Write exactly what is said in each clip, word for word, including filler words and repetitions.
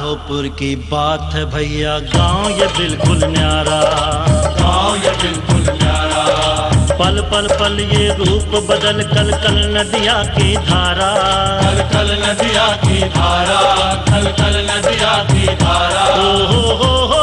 माधोपुर की बात है भैया, गांव ये बिल्कुल न्यारा, गांव ये बिल्कुल न्यारा। पल पल पल ये रूप बदल, कल कल नदिया की धारा, कल कल नदिया की धारा, कल कल नदिया की धारा। ओ हो हो हो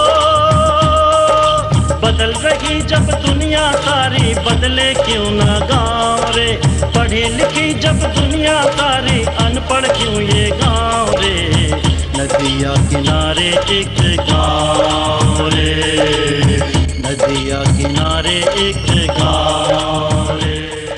बदल रही जब दुनिया सारी, बदले क्यों ना गाँव रे। पढ़ी लिखी जब दुनिया सारी, अनपढ़ क्यों ये गाँव रे। नदिया किनारे एक गाँव रे, नदिया किनारे एक गाँव रे।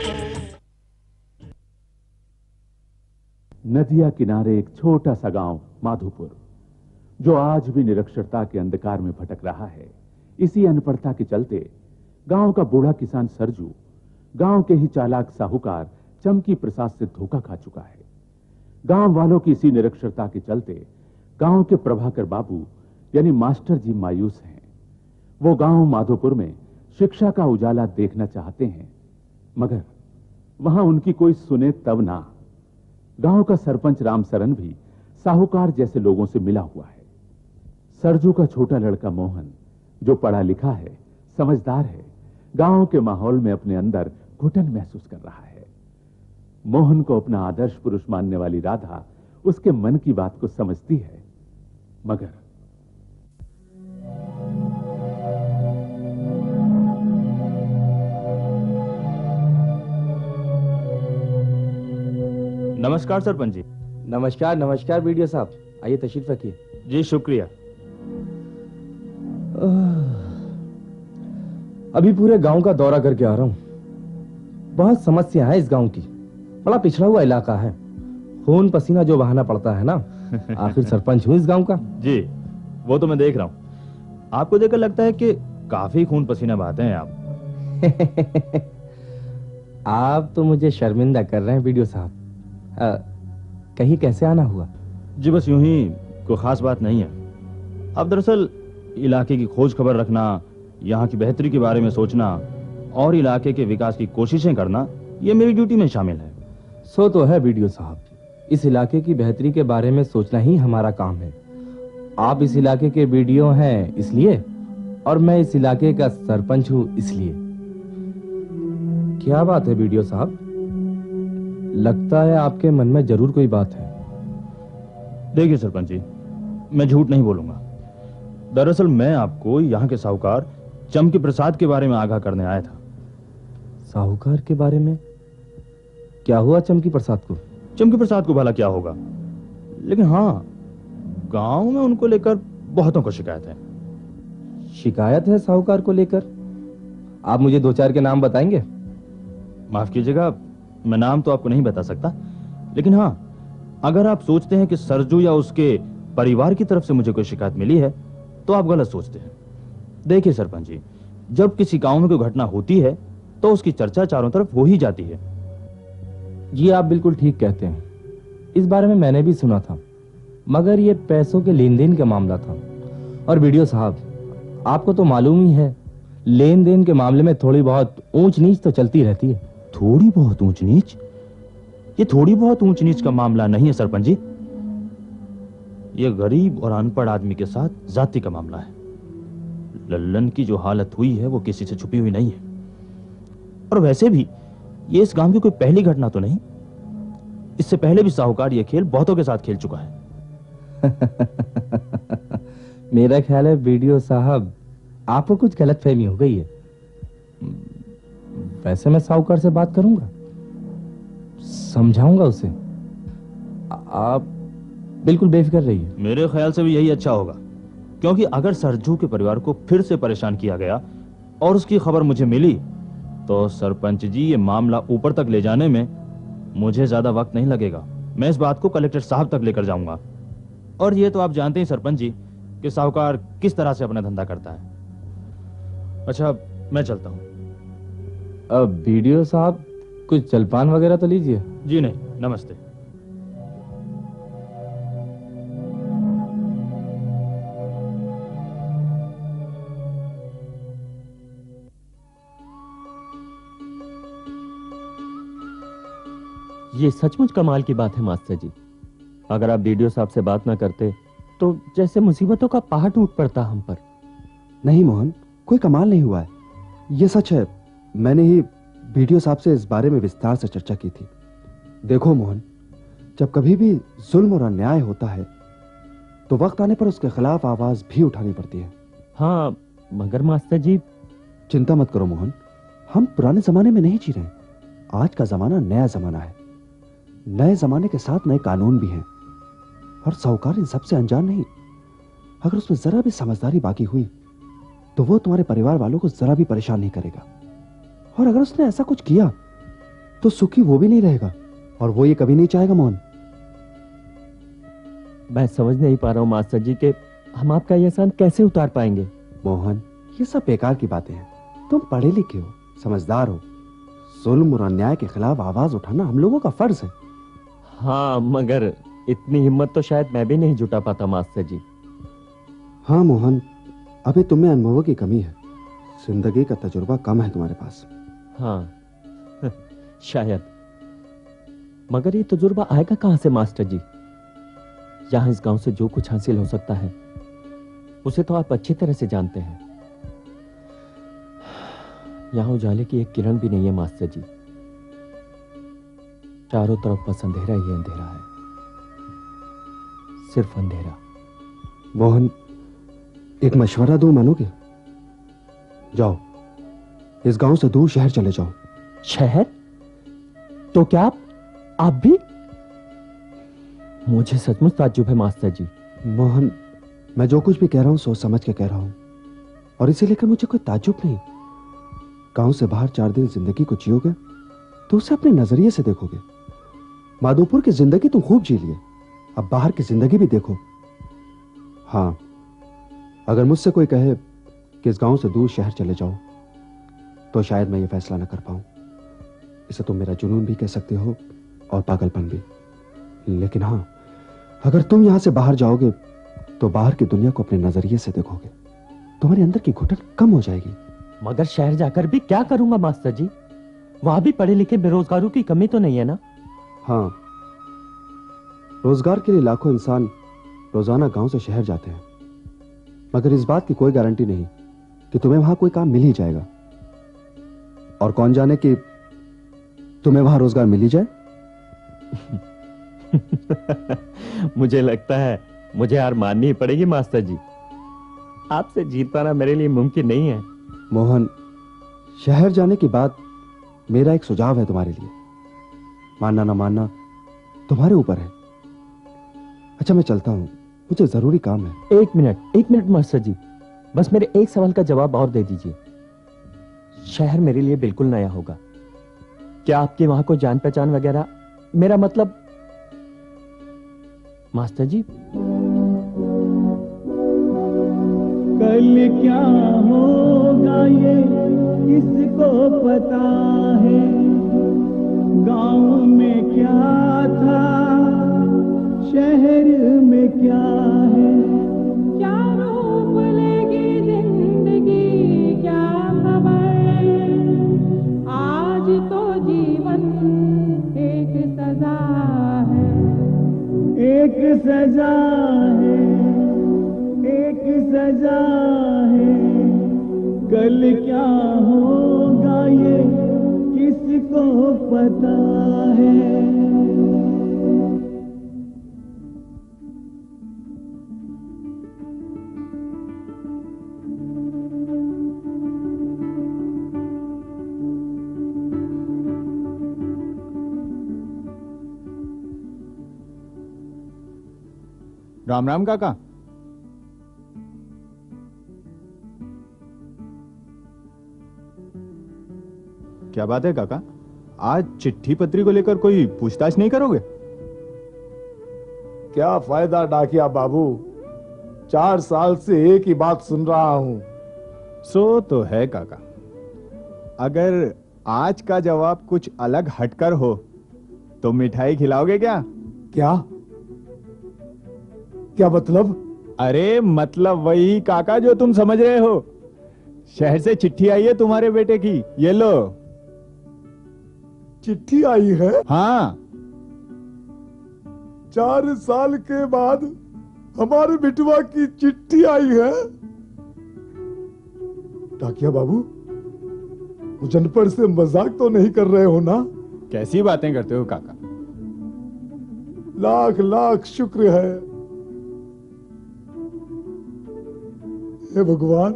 नदिया किनारे एक छोटा सा गांव माधोपुर, जो आज भी निरक्षरता के अंधकार में भटक रहा है। इसी अनपढ़ता के चलते गांव का बूढ़ा किसान सरजू गांव के ही चालाक साहूकार चमकी प्रसाद से धोखा खा चुका है। गांव वालों की इसी निरक्षरता के चलते गांव के प्रभाकर बाबू यानी मास्टर जी मायूस हैं। वो गांव माधोपुर में शिक्षा का उजाला देखना चाहते हैं, मगर वहां उनकी कोई सुने तब ना। गांव का सरपंच राम सरन भी साहूकार जैसे लोगों से मिला हुआ है। सरजू का छोटा लड़का मोहन, जो पढ़ा लिखा है, समझदार है, गांव के माहौल में अपने अंदर घुटन महसूस कर रहा है। मोहन को अपना आदर्श पुरुष मानने वाली राधा उसके मन की बात को समझती है, मगर नमस्कार सरपंच जी। नमस्कार नमस्कार वीडियो साहब, आइए तशरीफ रखिए। जी शुक्रिया। अभी पूरे गांव का दौरा करके आ रहा हूँ। बहुत समस्या है इस गांव की, बड़ा पिछड़ा हुआ इलाका है। खून पसीना जो बहाना पड़ता है ना। आखिर सरपंच हूँ इस गांव का। जी वो तो मैं देख रहा हूँ। आपको देखकर लगता है कि काफी खून पसीना बहाते हैं आप। आप तो मुझे शर्मिंदा कर रहे हैं वीडियो साहब। कहीं कैसे आना हुआ? जी बस यूं ही, कोई खास बात नहीं है। अब दरअसल इलाके की खोज खबर रखना, यहाँ की बेहतरी के बारे में सोचना और इलाके के विकास की कोशिशें करना, ये मेरी ड्यूटी में शामिल है। सो तो है वीडियो साहब, इस इलाके की बेहतरी के बारे में सोचना ही हमारा काम है। आप इस इलाके के वीडियो हैं इसलिए, और मैं इस इलाके का सरपंच हूँ इसलिए। क्या बात है वीडियो साहब? लगता है आपके मन में जरूर कोई बात है। देखिए सरपंच जी, मैं झूठ नहीं बोलूंगा। दरअसल मैं आपको यहाँ के साहूकार चमकी प्रसाद के बारे में आगाह करने आया था। साहूकार के बारे में? क्या हुआ चमकी प्रसाद को? चमकी प्रसाद को भला क्या होगा, लेकिन हाँ, गांव में उनको लेकर बहुतों को शिकायत है। शिकायत है साहूकार को लेकर? आप मुझे दो चार के नाम बताएंगे? माफ कीजिएगा, मैं नाम तो आपको नहीं बता सकता, लेकिन हाँ, अगर आप सोचते हैं कि सरजू या उसके परिवार की तरफ से मुझे कोई शिकायत मिली है, तो आप गलत सोचते हैं। देखिए सरपंच जी, जब किसी गांव में कोई घटना होती है तो उसकी चर्चा चारों तरफ हो ही जाती है। जी आप बिल्कुल ठीक कहते हैं, इस बारे में मैंने भी सुना था, मगर ये पैसों के लेन देन का मामला था। और वीडियो साहब, आपको तो मालूम ही है, लेन देन के मामले में थोड़ी बहुत ऊंच नीच तो चलती रहती है। थोड़ी बहुत ऊंच नीच? ये थोड़ी बहुत ऊंच नीच का मामला नहीं है सरपंच जी, ये गरीब और अनपढ़ आदमी के साथ जाति का मामला है। लल्लन की जो हालत हुई है वो किसी से छुपी हुई नहीं है। और वैसे भी ये इस गांव की कोई पहली घटना तो नहीं। इससे पहले भी साहूकार ये खेल बहुतों के साथ खेल चुका है। मेरा ख्याल है वीडियो साहब, आपको कुछ गलतफहमी हो गई है। वैसे मैं साहूकार से बात करूंगा, समझाऊंगा उसे। आप बिल्कुल बेफिक्र रहिए। मेरे ख्याल से भी यही अच्छा होगा, क्योंकि अगर सरजू के परिवार को फिर से परेशान किया गया और उसकी खबर मुझे मिली, तो सरपंच जी ये मामला ऊपर तक ले जाने में मुझे ज्यादा वक्त नहीं लगेगा। मैं इस बात को कलेक्टर साहब तक लेकर जाऊंगा। और ये तो आप जानते हैं सरपंच जी कि साहूकार किस तरह से अपना धंधा करता है। अच्छा मैं चलता हूँ। अब वीडियो साहब, कुछ जलपान वगैरह तो लीजिए। जी नहीं, नमस्ते। ये सचमुच कमाल की बात है मास्टर जी। अगर आप वीडियो साहब से बात ना करते तो जैसे मुसीबतों का पहाड़ टूट पड़ता हम पर। नहीं मोहन, कोई कमाल नहीं हुआ है, ये सच है। मैंने ही वीडियो साहब से इस बारे में विस्तार से चर्चा की थी। देखो मोहन, जब कभी भी जुल्म और अन्याय होता है तो वक्त आने पर उसके खिलाफ आवाज भी उठानी पड़ती है। हाँ, मगर मास्टर जी। चिंता मत करो मोहन, हम पुराने जमाने में नहीं जी रहे। आज का जमाना नया जमाना है। नए जमाने के साथ नए कानून भी हैं और साहूकार इन सबसे अनजान नहीं। अगर उसमें जरा भी समझदारी बाकी हुई तो वो तुम्हारे परिवार वालों को जरा भी परेशान नहीं करेगा। और अगर उसने ऐसा कुछ किया तो सुखी वो भी नहीं रहेगा और वो ये कभी नहीं चाहेगा। मोहन, मैं समझ नहीं पा रहा हूँ मास्टर जी के हम आपका ये एहसान कैसे उतार पाएंगे। मोहन, ये सब बेकार की बातें हैं। तुम पढ़े लिखे हो, समझदार हो। जुल्म और अन्याय के खिलाफ आवाज उठाना हम लोगों का फर्ज है। हाँ, मगर इतनी हिम्मत तो शायद मैं भी नहीं जुटा पाता मास्टर जी। हाँ मोहन, अभी तुम्हें अनुभवों की कमी है। जिंदगी का तजुर्बा कम है तुम्हारे पास। हाँ शायद, मगर ये तजुर्बा आएगा कहां से मास्टर जी? यहां इस गांव से जो कुछ हासिल हो सकता है उसे तो आप अच्छी तरह से जानते हैं। यहां उजाले की एक किरण भी नहीं है मास्टर जी। चारों तरफ बस अंधेरा ही अंधेरा है, सिर्फ अंधेरा। मोहन, एक मशवरा दूं, मानोगे? जाओ, इस गांव से दूर शहर चले जाओ। शहर? तो क्या आप आप भी? मुझे सचमुच ताज्जुब है मास्टर जी। मोहन, मैं जो कुछ भी कह रहा हूं सोच समझ के कह रहा हूं और इसे लेकर मुझे कोई ताज्जुब नहीं। गांव से बाहर चार दिन जिंदगी को जियोगे तो उसे अपने नजरिए से देखोगे। माधोपुर की जिंदगी तुम खूब जी लिए, अब बाहर की जिंदगी भी देखो। हाँ, अगर मुझसे कोई कहे कि इस गांव से दूर शहर चले जाओ तो शायद मैं ये फैसला न कर पाऊं। इसे तुम मेरा जुनून भी कह सकते हो और पागलपन भी। लेकिन हाँ, अगर तुम यहां से बाहर जाओगे तो बाहर की दुनिया को अपने नजरिए से देखोगे, तुम्हारे अंदर की घुटन कम हो जाएगी। मगर शहर जाकर भी क्या करूंगा मास्टर जी? वहां भी पढ़े लिखे बेरोजगारों की कमी तो नहीं है ना? हाँ, रोजगार के लिए लाखों इंसान रोजाना गांव से शहर जाते हैं, मगर इस बात की कोई गारंटी नहीं कि तुम्हें वहां कोई काम मिल ही जाएगा। और कौन जाने कि तुम्हें वहां रोजगार मिल ही जाए। मुझे लगता है मुझे हार माननी ही पड़ेगी मास्टर जी। आपसे जीत पाना मेरे लिए मुमकिन नहीं है। मोहन, शहर जाने की बात मेरा एक सुझाव है तुम्हारे लिए। मानना ना मानना तुम्हारे ऊपर है। अच्छा, मैं चलता हूं, मुझे जरूरी काम है। एक मिनट एक मिनट मास्टर जी, बस मेरे एक सवाल का जवाब और दे दीजिए। शहर मेरे लिए बिल्कुल नया होगा। क्या आपके वहां कोई जान पहचान वगैरह? मेरा मतलब मास्टर जी। कल क्या होगा ये किसको पता है। गांव में क्या था, शहर में क्या है। क्या रूप लेगी जिंदगी क्या खबर। आज तो जीवन एक सजा है। एक सजा है, एक सजा है। कल क्या होगा ये किसको पता है। राम राम काका। क्या बात है काका, आज चिट्ठी पत्री को लेकर कोई पूछताछ नहीं करोगे? क्या फायदा डाकिया बाबू, चार साल से एक ही बात सुन रहा हूं। सो तो है काका, अगर आज का जवाब कुछ अलग हटकर हो तो मिठाई खिलाओगे क्या? क्या क्या मतलब? अरे मतलब वही काका जो तुम समझ रहे हो। शहर से चिट्ठी आई है तुम्हारे बेटे की, ये लो। चिट्ठी आई है? हाँ। चार साल के बाद हमारे बिटवा की चिट्ठी आई है। डाकिया बाबू, मुझनपर से मजाक तो नहीं कर रहे हो ना? कैसी बातें करते हो काका? लाख लाख शुक्र है। हे भगवान,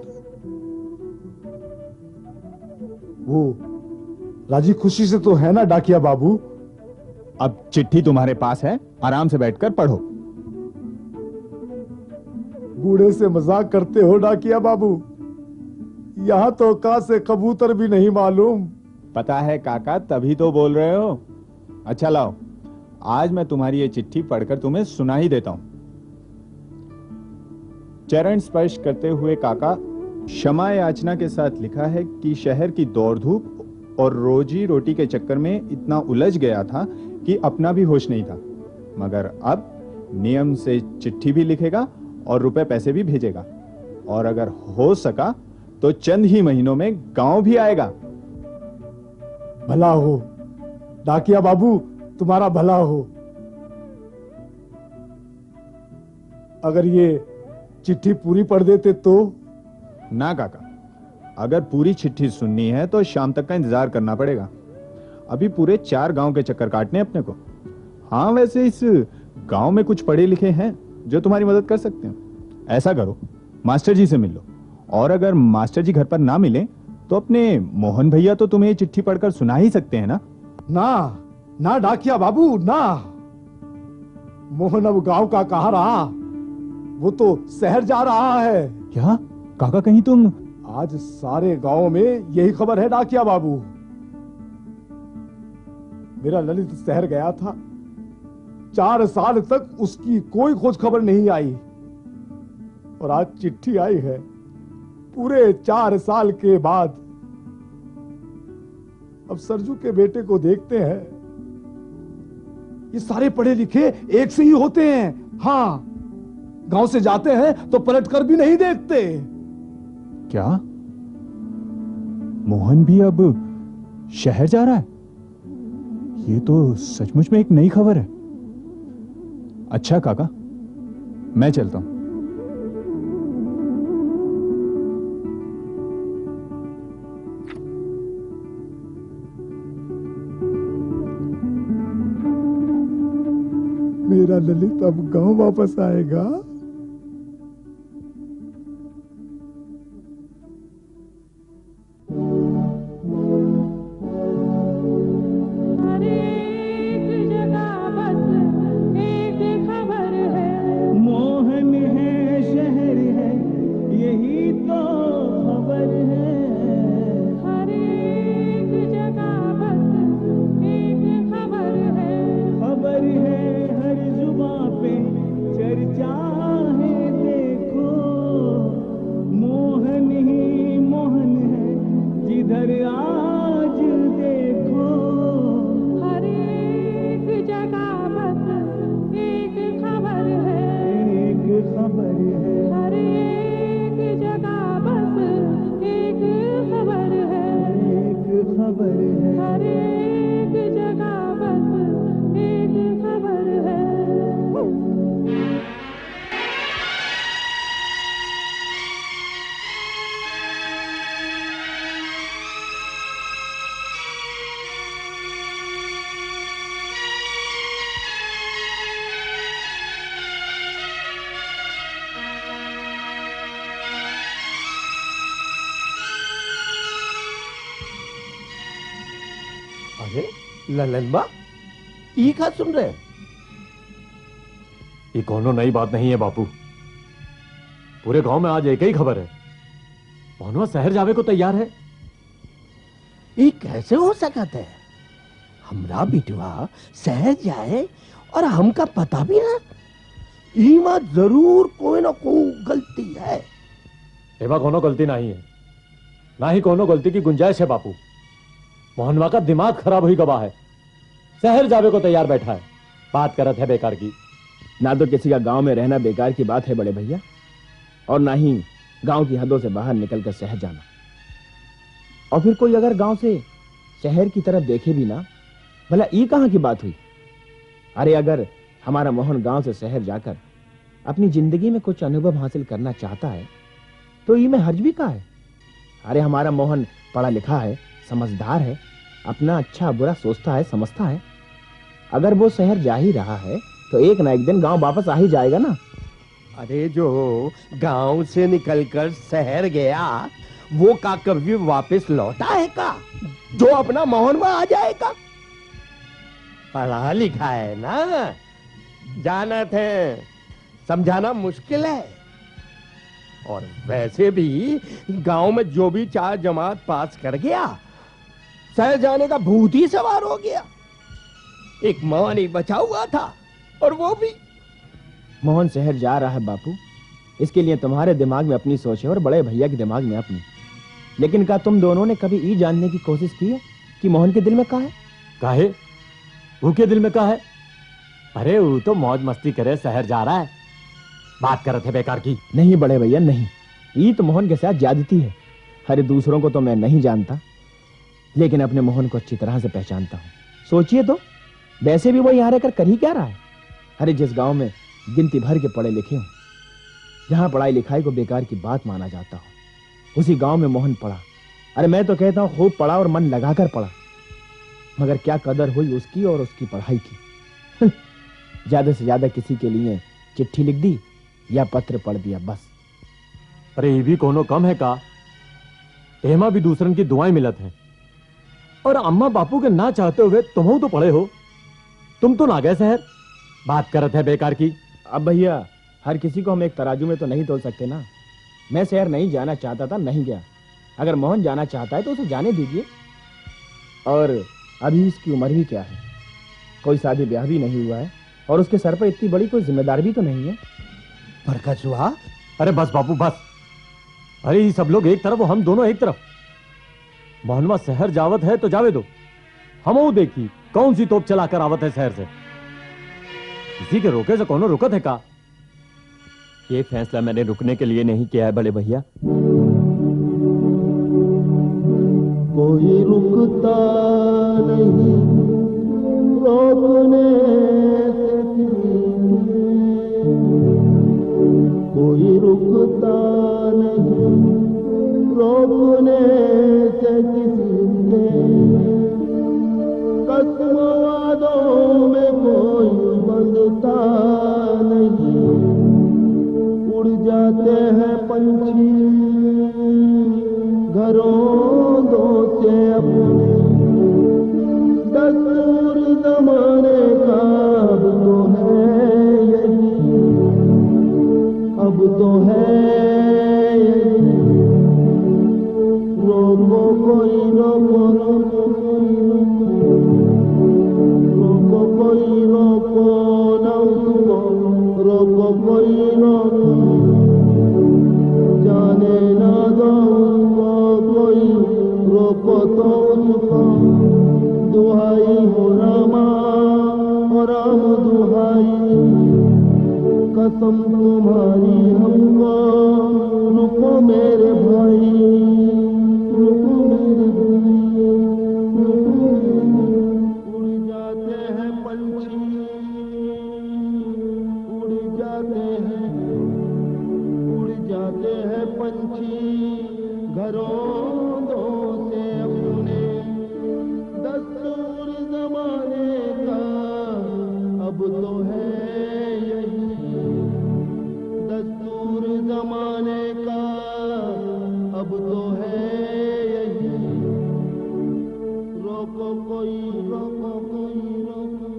वो राजी खुशी से तो है ना डाकिया बाबू? अब चिट्ठी तुम्हारे पास है, आराम से बैठकर पढ़ो। बूढ़े से मजाक करते हो डाकिया बाबू? यहां तो का से कबूतर भी नहीं मालूम। पता है काका, तभी तो बोल रहे हो। अच्छा लाओ, आज मैं तुम्हारी ये चिट्ठी पढ़कर तुम्हें सुना ही देता हूं। चरण स्पर्श करते हुए काका, क्षमा याचना के साथ लिखा है कि शहर की दौड़ धूप और रोजी रोटी के चक्कर में इतना उलझ गया था कि अपना भी होश नहीं था, मगर अब नियम से चिट्ठी भी लिखेगा और रुपए पैसे भी भेजेगा, और अगर हो सका तो चंद ही महीनों में गांव भी आएगा। भला हो डाकिया बाबू, तुम्हारा भला हो। अगर ये चिट्ठी पूरी पढ़ देते तो? ना काका, अगर पूरी चिट्ठी सुननी है तो शाम तक का इंतजार करना पड़ेगा। अभी पूरे चार गांव के चक्कर काटने अपने को। हाँ, वैसे इस गांव में कुछ पढ़े लिखे हैं जो तुम्हारी मदद कर सकते हैं। ऐसा करो, मास्टर जी से मिल लो, और अगर मास्टर जी घर पर ना मिले तो अपने मोहन भैया तो तुम्हें ये चिट्ठी पढ़कर सुना ही सकते हैं ना? ना ना डाकिया बाबू, ना। मोहन अब गांव का कहाँ रहा, वो तो शहर जा रहा है। क्या काका, कहीं तुम? आज सारे गांव में यही खबर है डाकिया बाबू। मेरा ललित शहर गया था, चार साल तक उसकी कोई खोज खबर नहीं आई, और आज चिट्ठी आई है पूरे चार साल के बाद। अब सरजू के बेटे को देखते हैं, ये सारे पढ़े लिखे एक से ही होते हैं। हाँ, गांव से जाते हैं तो पलट कर भी नहीं देखते। क्या मोहन भी अब शहर जा रहा है? ये तो सचमुच में एक नई खबर है। अच्छा काका, मैं चलता हूं। मेरा ललित अब गांव वापस आएगा। ललन बा, ई का सुन रहे? ये कोनो नई बात नहीं है बापू। पूरे गांव में आज एक ही खबर है, मोहनवा शहर जावे को तैयार है। ये कैसे हो सकता है? हमरा बिटवा शहर जाए और हमका पता भी ना? इमा जरूर कोई ना कोई गलती है। एमा कोनो गलती नहीं है, ना ही कोनो गलती की गुंजाइश है बापू। मोहनवा का दिमाग खराब हुई गवाह है, शहर जावे को तैयार बैठा है। बात करत है बेकार की। ना तो किसी का गांव में रहना बेकार की बात है बड़े भैया, और ना ही गांव की हदों से बाहर निकलकर शहर जाना। और फिर कोई अगर गांव से शहर की तरफ देखे भी ना, भला ये कहां की बात हुई? अरे अगर हमारा मोहन गांव से शहर जाकर अपनी जिंदगी में कुछ अनुभव हासिल करना चाहता है तो ई में हर्ज भी का है। अरे हमारा मोहन पढ़ा लिखा है, समझदार है, अपना अच्छा बुरा सोचता है, समझता है। अगर वो शहर जा ही रहा है तो एक ना एक दिन गांव वापस आ ही जाएगा ना। अरे जो गांव से निकलकर शहर गया वो का कभी वापस लौटा है का, जो अपना मोहन में आ जाएगा? पढ़ा लिखा है ना, जानत है, समझाना मुश्किल है। और वैसे भी गांव में जो भी चार जमात पास कर गया, शहर जाने का भूत ही सवार हो गया। एक मोहन ही बचा हुआ था, और वो भी। मोहन शहर जा रहा है बापू, इसके लिए तुम्हारे दिमाग में अपनी सोच है और बड़े भैया के दिमाग में अपनी। लेकिन क्या तुम दोनों ने कभी ये जानने की कोशिश की है कि मोहन के दिल में क्या है? काहे? वो के दिल में क्या है? अरे वो तो मौज मस्ती करे शहर जा रहा है, बात कर रहे थे बेकार की। नहीं बड़े भैया नहीं, ये तो मोहन के साथ ज्यादती है। अरे दूसरों को तो मैं नहीं जानता, लेकिन अपने मोहन को अच्छी तरह से पहचानता हूँ। सोचिए तो, वैसे भी वो यहाँ रहकर कर ही क्या रहा है? अरे जिस गांव में गिनती भर के पढ़े लिखे हो, जहां पढ़ाई लिखाई को बेकार की बात माना जाता हो, उसी गांव में मोहन पढ़ा। अरे मैं तो कहता हूं खूब पढ़ा और मन लगाकर पढ़ा, मगर क्या कदर हुई उसकी और उसकी पढ़ाई की। ज्यादा से ज्यादा किसी के लिए चिट्ठी लिख दी या पत्र पढ़ दिया, बस। अरे ये भी कोनो कम है का? एमा भी दूसरन की दुआएं मिलत हैं, और अम्मा बापू के ना चाहते हुए तुम तो पढ़े हो, तुम तो ना गए शहर, बात करत है बेकार की। अब भैया हर किसी को हम एक तराजू में तो नहीं तोल सकते ना। मैं शहर नहीं जाना चाहता था, नहीं गया। अगर मोहन जाना चाहता है तो उसे जाने दीजिए। और अभी उसकी उम्र भी क्या है, कोई शादी ब्याह भी नहीं हुआ है, और उसके सर पर इतनी बड़ी कोई जिम्मेदारी भी तो नहीं है। बरकसुआ, अरे बस बापू बस। अरे ये सब लोग एक तरफ, हम दोनों एक तरफ। मोहनवा शहर जावत है तो जावे दो, हम वो देखी कौन सी तोप चलाकर आवत है शहर से। किसी के रोके से कौन रुकत है का? ये फैसला मैंने रुकने के लिए नहीं किया है बड़े भैया। कोई रुकता नहीं रोकने से किसी, कोई रुकता नहीं रोकने से किसी के, कसम वादों में कोई बंधता नहीं। उड़ जाते हैं पंछी घरों दो से अपने, दस्तूर जमाने का अब तो है यही, अब तो है यही। रोको कोई रोको रोको रोको कोई रोको न उसको, रोको कोई रोको जाने ना दो उसको कोई, रोको तो उसको। दुहाई हो रामा और राम दुहाई, कसम तुम्हारी हमको, रुको मेरे भाई, रुको मेरे भाई, रुको मेरे। उड़ जाते हैं पंछी, उड़ जाते हैं, उड़ जाते हैं पंछी घरों दो से अपने, दस्तूर जमाने का अब तो है यही, दस्तूर जमाने का अब तो है यही। रोको कोई रोको कोई रोको।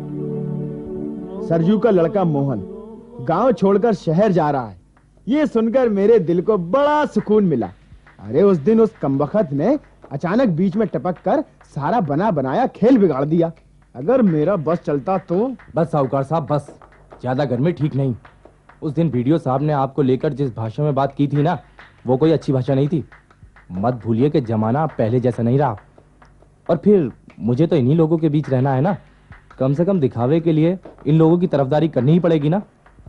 सरजू का लड़का मोहन गांव छोड़कर शहर जा रहा है, ये सुनकर मेरे दिल को बड़ा सुकून मिला। अरे उस दिन उस कमबख्त ने अचानक बीच में टपक कर सारा बना बनाया खेल बिगाड़ दिया। अगर मेरा बस चलता तो। बस साहूकार साहब बस, ज्यादा गर्मी ठीक नहीं। उस दिन वीडियो साहब ने आपको लेकर जिस भाषा में बात की थी ना, वो कोई अच्छी भाषा नहीं थी। मत भूलिए कि जमाना अब पहले जैसा नहीं रहा। और फिर मुझे तो इन्हीं लोगों के बीच रहना है ना, कम से कम दिखावे के लिए इन लोगों की तरफदारी करनी ही पड़ेगी ना।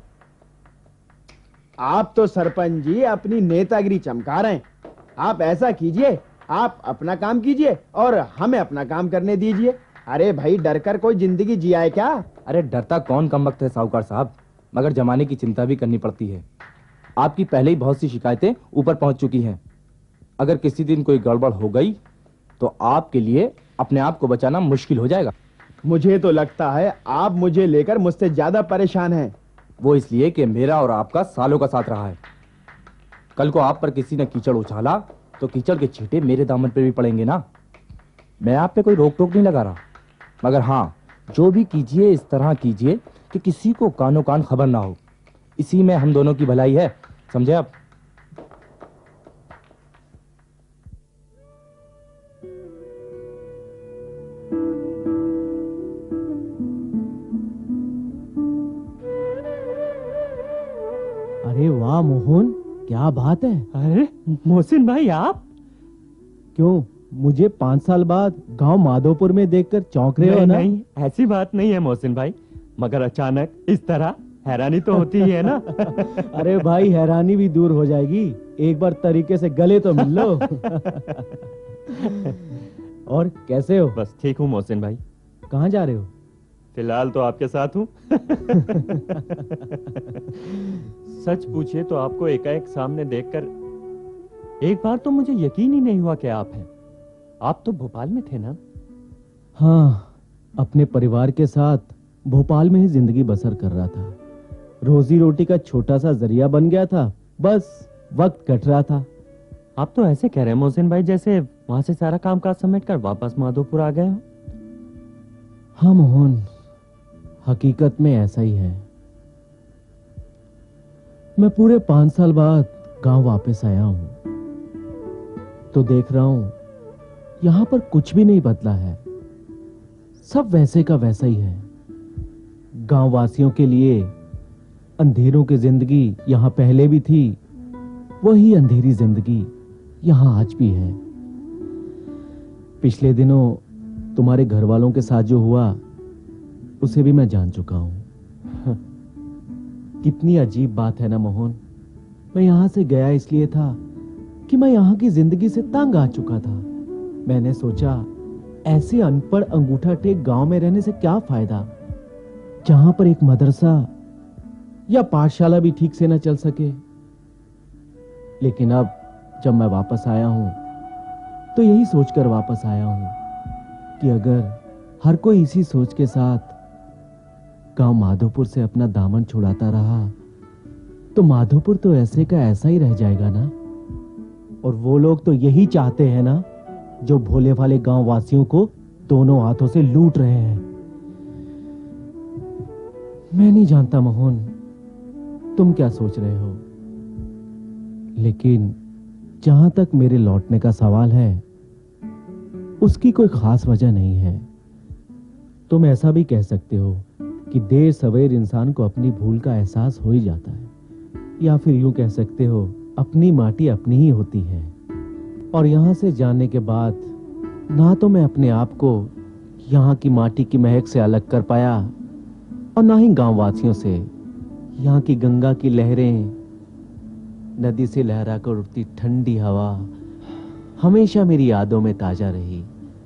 आप तो सरपंच जी अपनी नेतागिरी चमका रहे हैं। आप ऐसा कीजिए, आप अपना काम कीजिए और हमें अपना काम करने दीजिए। अरे भाई डर कर कोई जिंदगी जिया है क्या? अरे डरता कौन कमबख्त है साहूकार साहब, मगर जमाने की चिंता भी करनी पड़ती है। आपकी पहले ही बहुत सी शिकायतें ऊपर पहुंच चुकी हैं। अगर किसी दिन कोई गड़बड़ हो गई तो आपके लिए अपने आप को बचाना मुश्किल हो जाएगा। मुझे तो लगता है आप मुझे लेकर मुझसे ज्यादा परेशान हैं। वो इसलिए कि मेरा और आपका सालों का साथ रहा है। कल को आप पर किसी ने कीचड़ उछाला तो कीचड़ के छींटे मेरे दामन पे भी पड़ेंगे ना। मैं आप पे कोई रोक टोक नहीं लगा रहा, मगर हाँ, जो भी कीजिए इस तरह कीजिए कि किसी को कानो कान खबर ना हो। इसी में हम दोनों की भलाई है, समझे आप? अरे वाह मोहन, क्या बात है। अरे मोहसिन भाई, आप क्यों, मुझे पांच साल बाद गांव माधोपुर में देखकर चौंक रहे हो ना? नहीं, ऐसी बात नहीं है मोहसिन भाई, मगर अचानक इस तरह हैरानी तो होती ही है ना। अरे भाई, हैरानी भी दूर हो जाएगी, एक बार तरीके से गले तो मिल लो। और कैसे हो? बस ठीक हूँ मोहसिन भाई। कहाँ जा रहे हो? फिलहाल तो आपके साथ हूँ। सच पूछिए तो आपको एकाएक सामने देखकर एक बार तो मुझे यकीन ही नहीं हुआ कि आप हैं। आप तो भोपाल में थे ना? हाँ, अपने परिवार के साथ भोपाल में ही जिंदगी बसर कर रहा था। रोजी रोटी का छोटा सा जरिया बन गया था, बस वक्त कट रहा था। आप तो ऐसे कह रहे हैं मोहसिन भाई जैसे वहां से सारा कामकाज समेट कर वापस माधोपुर आ गए हो। हाँ मोहन, हकीकत में ऐसा ही है। मैं पूरे पांच साल बाद गांव वापस आया हूं तो देख रहा हूं यहां पर कुछ भी नहीं बदला है, सब वैसे का वैसा ही है। गांव वासियों के लिए अंधेरों की जिंदगी यहां पहले भी थी, वही अंधेरी जिंदगी यहां आज भी है। पिछले दिनों तुम्हारे घर वालों के साथ जो हुआ उसे भी मैं जान चुका हूं। कितनी अजीब बात है ना मोहन, मैं यहां से गया इसलिए था कि मैं यहां की जिंदगी से तंग आ चुका था। मैंने सोचा ऐसे अनपढ़ अंगूठा टेक गांव में रहने से क्या फायदा, जहां पर एक मदरसा या पाठशाला भी ठीक से न चल सके। लेकिन अब जब मैं वापस आया हूं तो यही सोचकर वापस आया हूं कि अगर हर कोई इसी सोच के साथ गांव माधोपुर से अपना दामन छुड़ाता रहा तो माधोपुर तो ऐसे का ऐसा ही रह जाएगा ना। और वो लोग तो यही चाहते हैं ना, जो भोले भाले गांव वासियों को दोनों हाथों से लूट रहे हैं। मैं नहीं जानता मोहन तुम क्या सोच रहे हो, लेकिन जहां तक मेरे लौटने का सवाल है उसकी कोई खास वजह नहीं है। तुम ऐसा भी कह सकते हो कि देर सवेर इंसान को अपनी भूल का एहसास हो ही जाता है, या फिर यूं कह सकते हो अपनी माटी अपनी ही होती है। और यहां से जाने के बाद ना तो मैं अपने आप को यहां की माटी की महक से अलग कर पाया और ना ही गांव वासियों से। यहां की गंगा की लहरें, नदी से लहरा कर उठती ठंडी हवा हमेशा मेरी यादों में ताजा रही।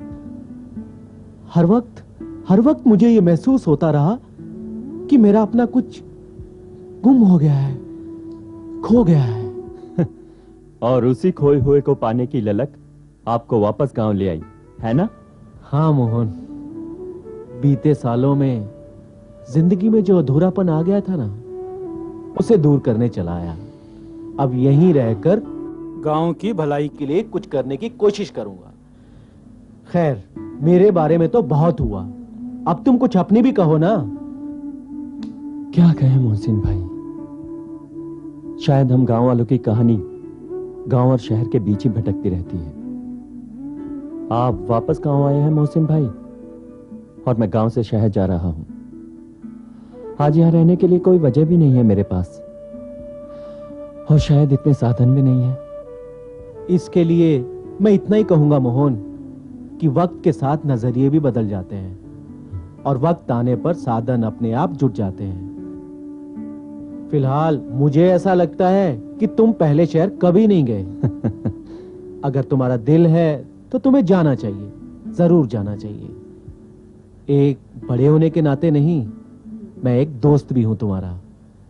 हर वक्त हर वक्त मुझे यह महसूस होता रहा कि मेरा अपना कुछ गुम हो गया है, खो गया है। और उसी खोए हुए को पाने की ललक आपको वापस गांव ले आई, है ना? हाँ मोहन, बीते सालों में जिंदगी में जो अधूरापन आ गया था ना, उसे दूर करने चला आया। अब यहीं रहकर गांव की भलाई के लिए कुछ करने की कोशिश करूंगा। खैर, मेरे बारे में तो बहुत हुआ, अब तुम कुछ अपनी भी कहो ना। क्या कहें मोहसिन भाई, शायद हम गांव वालों की कहानी गांव और शहर के बीच ही भटकती रहती है। आप वापस गांव आए हैं मोहसिन भाई, और मैं गांव से शहर जा रहा हूं। आज यहां रहने के लिए कोई वजह भी नहीं है मेरे पास, और शायद इतने साधन भी नहीं है। इसके लिए मैं इतना ही कहूंगा मोहन कि वक्त के साथ नजरिए भी बदल जाते हैं, और वक्त आने पर साधन अपने आप जुट जाते हैं। फिलहाल मुझे ऐसा लगता है कि तुम पहले शहर कभी नहीं गए। अगर तुम्हारा दिल है तो तुम्हें जाना चाहिए, जरूर जाना चाहिए। एक बड़े होने के नाते नहीं, मैं एक दोस्त भी हूं तुम्हारा।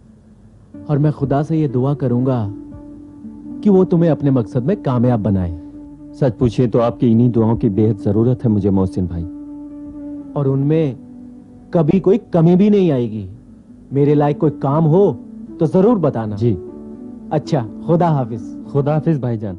और मैं खुदा से ये दुआ करूंगा कि वो तुम्हें अपने मकसद में कामयाब बनाए। सच पूछिए तो आपकी इन्हीं दुआओं की बेहद जरूरत है मुझे मोहसिन भाई। और उनमें कभी कोई कमी भी नहीं आएगी। मेरे लायक कोई काम हो तो जरूर बताना। जी। अच्छा, खुदा हाफिज। खुदा हाफिज भाईजान।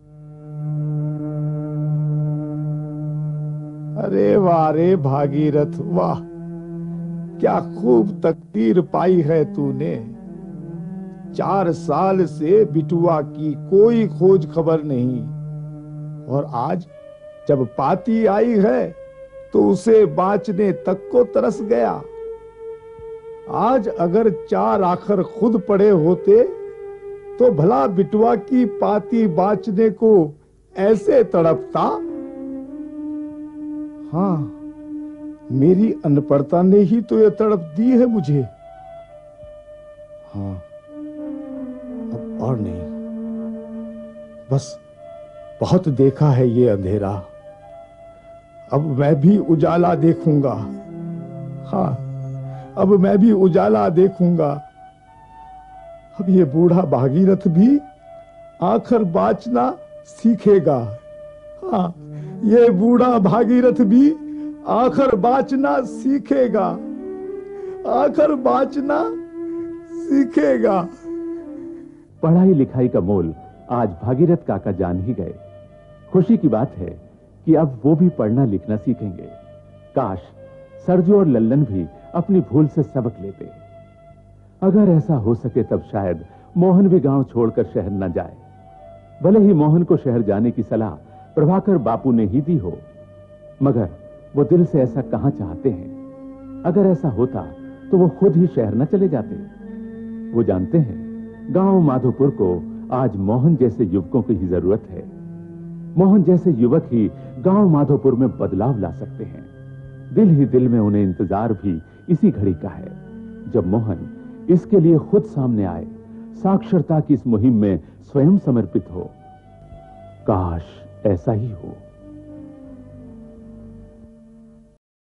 अरे वाह रे भागीरथ वाह, क्या खूब तकदीर पाई है तूने। चार साल से बिटुआ की कोई खोज खबर नहीं, और आज जब पाती आई है तो उसे बांचने तक को तरस गया। आज अगर चार आखर खुद पड़े होते तो भला बिटुआ की पाती बांचने को ऐसे तड़पता। हाँ, मेरी अनपढ़ता ने ही तो ये तड़प दी है मुझे। हाँ, अब और नहीं, बस बहुत देखा है ये अंधेरा, अब मैं भी उजाला देखूंगा। हाँ, अब मैं भी उजाला देखूंगा। अब ये बूढ़ा भागीरथ भी आखिर बाँचना सीखेगा। हाँ, ये बूढ़ा भागीरथ भी आखिर बाँचना सीखेगा, आखिर बाँचना सीखेगा। पढ़ाई लिखाई का मोल आज भागीरथ काका जान ही गए। खुशी की बात है कि अब वो भी पढ़ना लिखना सीखेंगे। काश सरजू और लल्लन भी अपनी भूल से सबक लेते। अगर ऐसा हो सके तब शायद मोहन भी गांव छोड़कर शहर न जाए। भले ही मोहन को शहर जाने की सलाह प्रभाकर बापू ने ही दी हो, मगर वो दिल से ऐसा कहां चाहते हैं। अगर ऐसा होता तो वो खुद ही शहर न चले जाते। वो जानते हैं गांव माधोपुर को आज मोहन जैसे युवकों की ही जरूरत है। मोहन जैसे युवक ही गांव माधोपुर में बदलाव ला सकते हैं। दिल ही दिल में उन्हें इंतजार भी इसी घड़ी का है, जब मोहन इसके लिए खुद सामने आए, साक्षरता की इस मुहिम में स्वयं समर्पित हो। काश ऐसा ही हो।